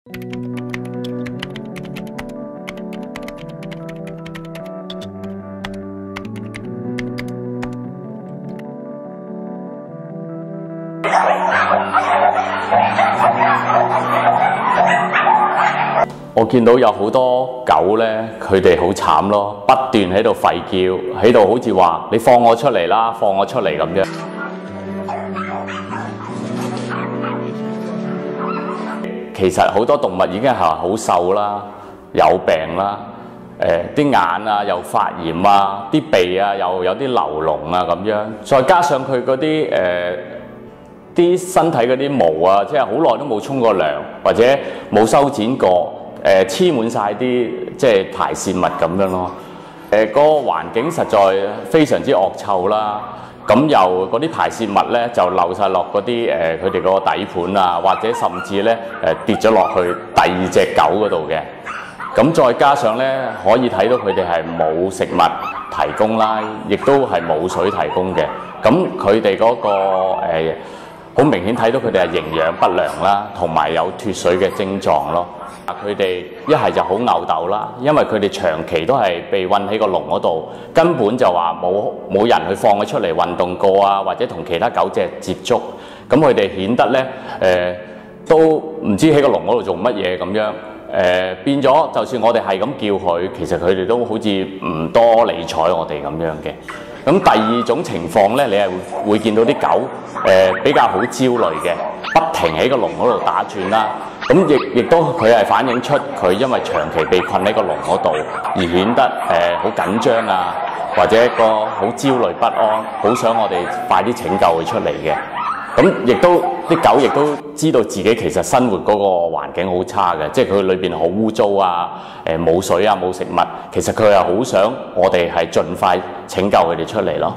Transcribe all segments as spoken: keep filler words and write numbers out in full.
我見到有好多狗咧，佢哋好慘咯，不斷喺度吠叫，喺度好似話你放我出嚟啦，放我出嚟咁樣。其實好多動物已經係好瘦啦，有病啦，誒、呃、啲眼啊又發炎啊，啲鼻啊又有啲流膿啊咁樣，再加上佢嗰啲誒啲身體嗰啲毛啊，即係好耐都冇沖過涼，或者冇修剪過。誒黐滿晒啲即係排泄物咁樣咯，誒、呃、個環境實在非常之惡臭啦。咁又嗰啲排泄物咧就漏晒落嗰啲誒佢哋個底盤啊，或者甚至咧誒、呃、跌咗落去第二隻狗嗰度嘅。咁再加上咧可以睇到佢哋係冇食物提供啦，亦都係冇水提供嘅。咁佢哋嗰個誒好明顯睇到佢哋係營養不良啦，同埋有脫水嘅症狀咯。佢哋一係就好吽哣啦，因為佢哋長期都係被韞喺個籠嗰度，根本就話冇冇人去放佢出嚟運動過啊，或者同其他狗隻接觸，咁佢哋顯得咧誒、呃、都唔知喺個籠嗰度做乜嘢咁樣，誒、呃、變咗就算我哋係咁叫佢，其實佢哋都好似唔多理睬我哋咁樣嘅。咁第二種情況咧，你係會會見到啲狗誒、呃、比較好焦慮嘅，不停喺個籠嗰度打轉啦。咁亦亦都佢係反映出佢因為長期被困喺個籠嗰度，而顯得誒好、呃、緊張啊，或者一個好焦慮不安，好想我哋快啲拯救佢出嚟嘅。咁亦都啲狗亦都知道自己其實生活嗰個環境好差嘅，即係佢裏邊好污糟啊，誒、呃、冇水啊，冇食物，其實佢係好想我哋係盡快拯救佢哋出嚟咯。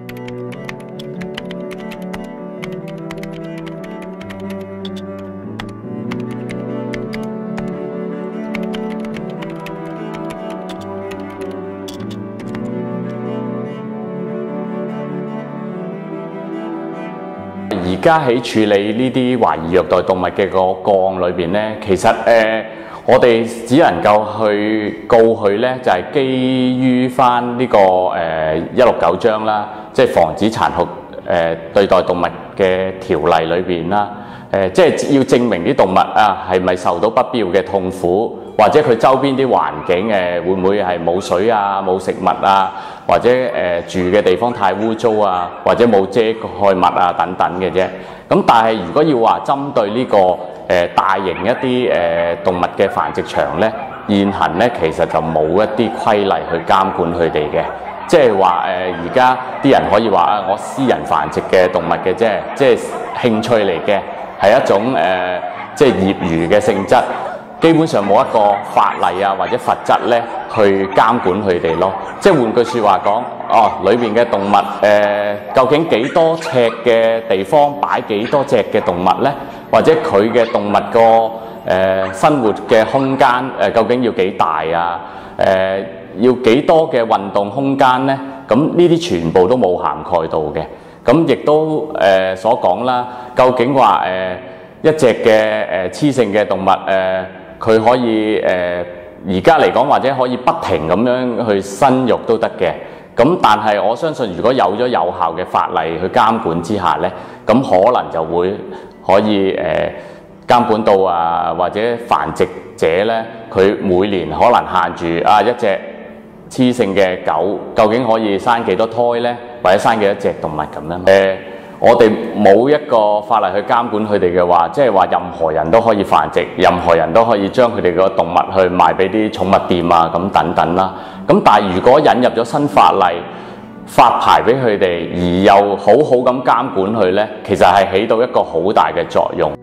而家喺處理呢啲懷疑虐待動物嘅個個案裏邊咧，其實誒、呃、我哋只能夠去告佢咧，就係、是、基於翻呢個誒一六九章啦，即係防止殘酷誒、呃、對待動物嘅條例裏邊啦。誒、呃、即係要證明啲動物啊係咪受到不必要嘅痛苦，或者佢周邊啲環境誒、呃、會唔會係冇水啊、冇食物啊，或者誒、呃、住嘅地方太污糟啊，或者冇遮蓋物啊等等嘅啫。咁但係如果要話針對呢、這個誒、呃、大型一啲誒、呃、動物嘅繁殖場咧，現行咧其實就冇一啲規例去監管佢哋嘅。即係話誒而家啲人可以話啊，我私人繁殖嘅動物嘅啫，即係興趣嚟嘅。係一種誒、呃，即係業餘嘅性質，基本上冇一個法例啊或者罰則咧去監管佢哋咯。即係換句説話講，哦，裏邊嘅動物誒、呃，究竟幾多尺嘅地方擺幾多隻嘅動物咧？或者佢嘅動物個誒、呃、生活嘅空間誒、呃，究竟要幾大啊？誒、呃，要幾多嘅運動空間咧？咁呢啲全部都冇涵蓋到嘅。咁亦都誒、呃、所講啦，究竟話誒、呃、一隻嘅誒雌性嘅動物誒，佢、呃、可以誒而家嚟講或者可以不停咁樣去生育都得嘅。咁但係我相信，如果有咗有效嘅法例去監管之下咧，咁可能就會可以誒、呃、監管到啊，或者繁殖者咧，佢每年可能限住啊一隻雌性嘅狗究竟可以生幾多胎咧？或者生幾多隻動物咁樣？誒、呃，我哋冇一個法例去監管佢哋嘅話，即係話任何人都可以繁殖，任何人都可以將佢哋個動物去賣俾啲寵物店啊，咁等等啦。咁但係如果引入咗新法例，發牌俾佢哋，而又好好咁監管佢咧，其實係起到一個好大嘅作用。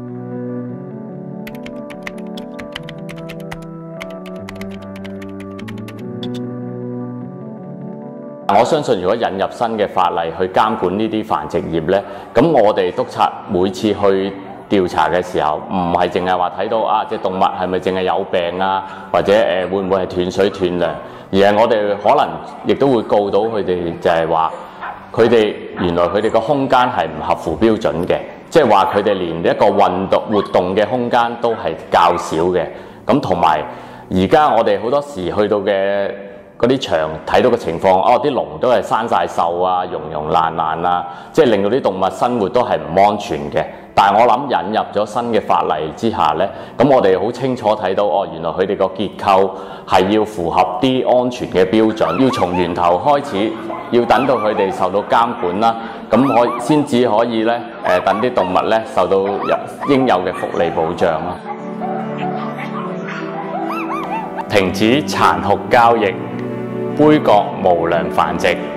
我相信如果引入新嘅法例去監管呢啲繁殖業咧，咁我哋督察每次去調查嘅時候，唔係淨係話睇到啊隻動物係咪淨係有病啊，或者誒、呃、會唔會係斷水斷糧，而係我哋可能亦都會告到佢哋，就係話佢哋原來佢哋個空間係唔合乎標準嘅， 即係話佢哋連一個運動活動嘅空間都係較少嘅。咁同埋而家我哋好多時去到嘅嗰啲場睇到嘅情況，哦啲籠都係生晒鏽啊、溶溶爛爛啊，即係令到啲動物生活都係唔安全嘅。但係我諗引入咗新嘅法例之下呢，咁我哋好清楚睇到，哦原來佢哋個結構係要符合啲安全嘅標準，要從源頭開始，要等到佢哋受到監管啦，咁可先至可以呢，誒等啲動物呢受到應有嘅福利保障啦。停止殘酷交易，杯葛無良繁殖。